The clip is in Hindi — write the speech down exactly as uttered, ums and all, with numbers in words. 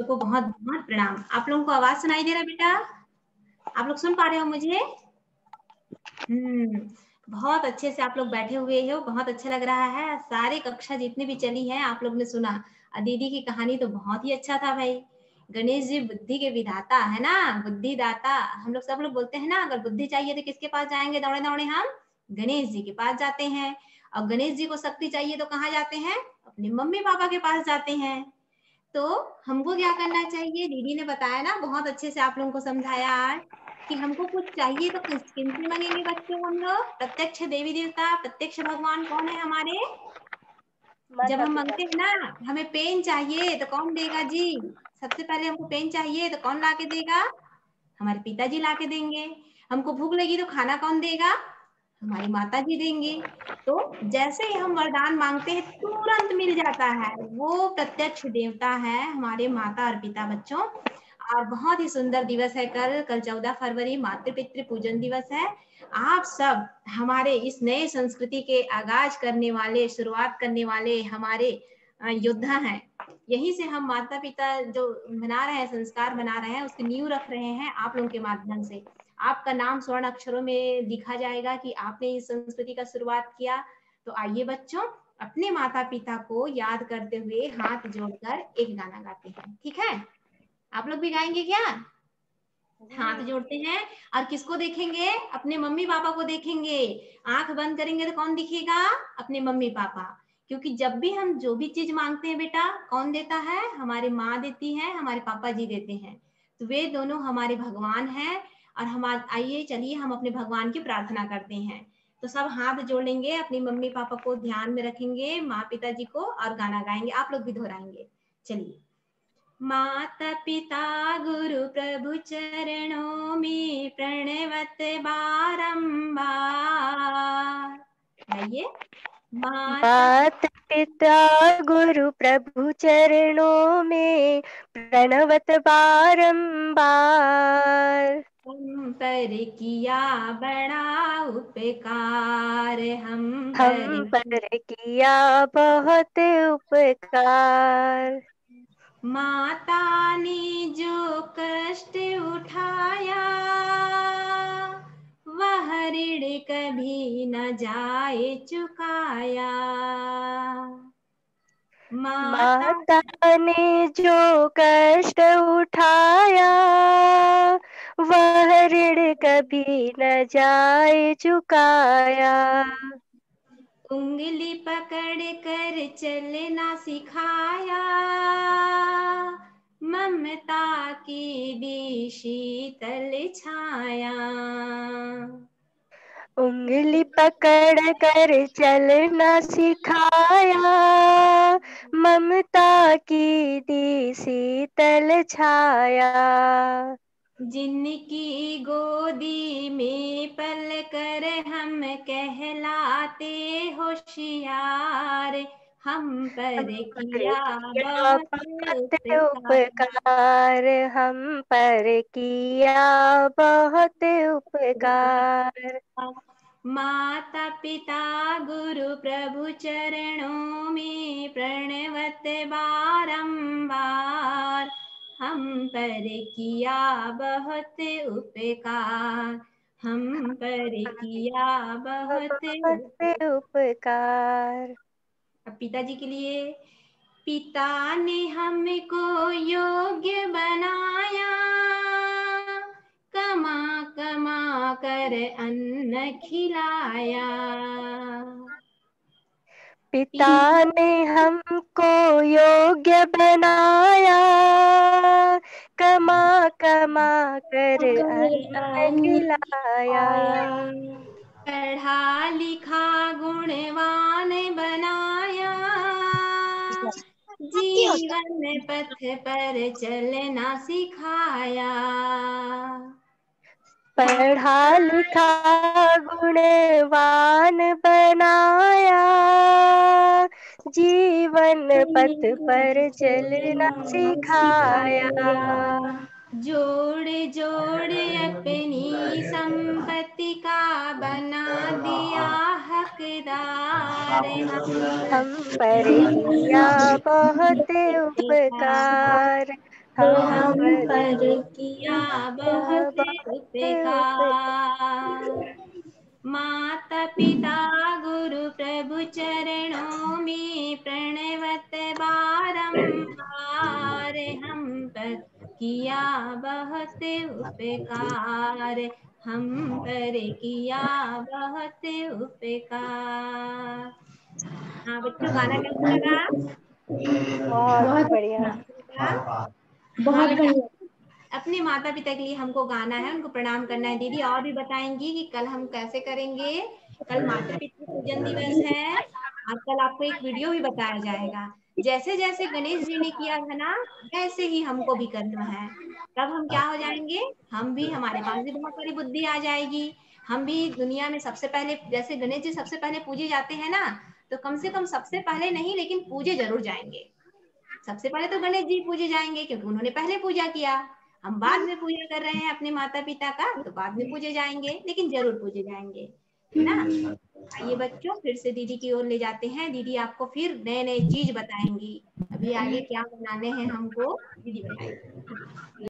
को बहुत बहुत प्रणाम। आप लोगों को आवाज सुनाई दे रहा है बेटा? आप लोग सुन पा रहे हो मुझे? हम्म, बहुत अच्छे से आप लोग बैठे हुए हो, बहुत अच्छा लग रहा है। सारे कक्षा जितनी भी चली है आप लोग ने सुना। और दीदी की कहानी तो बहुत ही अच्छा था भाई। गणेश जी बुद्धि के विधाता है ना, बुद्धि दाता। हम लोग सब लोग बोलते हैं ना, अगर बुद्धि चाहिए तो किसके पास जाएंगे दौड़े दौड़े? हम गणेश जी के पास जाते हैं। और गणेश जी को शक्ति चाहिए तो कहाँ जाते हैं? अपने मम्मी पापा के पास जाते हैं। तो हमको क्या करना चाहिए? दीदी ने बताया ना, बहुत अच्छे से आप लोगों को समझाया आज कि हमको कुछ चाहिए तो किस किनसे मांगेंगे बच्चों? हम लोग प्रत्यक्ष देवी देवता, प्रत्यक्ष भगवान कौन है हमारे? जब हम मांगते हैं ना, हमें पेन चाहिए तो कौन देगा जी? सबसे पहले हमको पेन चाहिए तो कौन ला के देगा? हमारे पिताजी ला के देंगे। हमको भूख लगी तो खाना कौन देगा? हमारी माता जी देंगे। तो जैसे ही हम वरदान मांगते हैं तुरंत मिल जाता है। वो प्रत्यक्ष देवता है हमारे माता और पिता बच्चों। और बहुत ही सुंदर दिवस है कल। कल चौदह फरवरी मातृ पितृ पूजन दिवस है। आप सब हमारे इस नए संस्कृति के आगाज करने वाले, शुरुआत करने वाले हमारे योद्धा हैं। यहीं से हम माता पिता जो बना रहे हैं, संस्कार बना रहे हैं, उसकी नींव रख रहे हैं आप लोगों के माध्यम से। आपका नाम स्वर्ण अक्षरों में लिखा जाएगा कि आपने इस संस्कृति का शुरुआत किया। तो आइए बच्चों, अपने माता पिता को याद करते हुए हाथ जोड़कर एक गाना गाते हैं, ठीक है? आप लोग भी गाएंगे क्या? हाथ जोड़ते हैं और किसको देखेंगे? अपने मम्मी पापा को देखेंगे। आंख बंद करेंगे तो कौन दिखेगा? अपने मम्मी पापा। क्योंकि जब भी हम जो भी चीज मांगते हैं बेटा, कौन देता है? हमारी माँ देती है, हमारे पापा जी देते हैं। तो वे दोनों हमारे भगवान हैं। और हम आइए चलिए हम अपने भगवान की प्रार्थना करते हैं। तो सब हाथ जोड़ेंगे, अपनी मम्मी पापा को ध्यान में रखेंगे, माँ पिताजी को, और गाना गाएंगे। आप लोग भी दोहराएंगे। चलिए। माता पिता गुरु प्रभु चरणों में प्रणवत बारंबार। गाइए। माता पिता गुरु प्रभु चरणों में प्रणवत बारंबार। हम पर किया बड़ा उपकार, हम हम पर पर किया बहुत उपकार। माता ने जो कष्ट उठाया, वह ऋण कभी न जाए चुकाया। माता माता ने जो कष्ट उठाया, वह ऋण कभी न जाए चुकाया। उंगली पकड़ कर चलना सिखाया, ममता की दी शीतल छाया। उंगली पकड़ कर चलना सिखाया, ममता की दी शीतल छाया। जिनकी गोदी में पल कर हम कहलाते होशियार, हम पर किया बहुत उपकार। उपकार। हम पर किया बहुत उपकार। माता पिता गुरु प्रभु चरणों में प्रणवत बारंबार, हम पर किया बहुत उपकार, हम पर किया बहुत बहुत उपकार। उपकार। अब पिताजी के लिए। पिता ने हमको योग्य बनाया, कमा कमा कर अन्न खिलाया। पिता ने हमको योग्य बनाया, कमा कमा कर अन्न खिलाया। पढ़ा लिखा गुणवान बनाया, जीवन पथ पर चलना सिखाया। पढ़ा लिखा गुणवान बनाया, जीवन पथ पर चलना सिखाया। जोड़ जोड़ अपनी संपत्ति का बना दिया हकदार, हम हम पर किया बहुत उपकार। हम पर पर किया बहुत उपकार। माता पिता गुरु प्रभु चरणों में प्रणवत बारंबार, हम पर किया बहुत उपकार, हम पर किया बहुत उपकार। हाँ बच्चों, गाना कैसा लगा? बहुत बढ़िया। हाँ बेटा, अपने माता पिता के लिए हमको गाना है, उनको प्रणाम करना है। दीदी और भी बताएंगी कि कल हम कैसे करेंगे। कल माता पिता पूजन दिवस है और कल आपको एक वीडियो भी बताया जाएगा। जैसे जैसे गणेश जी ने किया था ना, वैसे ही हमको भी करना है। तब हम क्या हो जाएंगे, हम भी, हमारे पास भी बहुत सारी बुद्धि आ जाएगी। हम भी दुनिया में सबसे पहले, जैसे गणेश जी सबसे पहले पूजे जाते हैं ना, तो कम से कम सबसे पहले नहीं लेकिन पूजे जरूर जाएंगे। सबसे पहले तो गणेश जी पूजे जाएंगे क्योंकि उन्होंने पहले पूजा किया। हम बाद में पूजा कर रहे हैं अपने माता पिता का, तो बाद में पूजे जाएंगे, लेकिन जरूर पूजे जाएंगे, है ना। आइए बच्चों, फिर से दीदी की ओर ले जाते हैं। दीदी आपको फिर नए नए चीज बताएंगी। अभी आगे क्या बनाने हैं हमको, दीदी बताएंगी।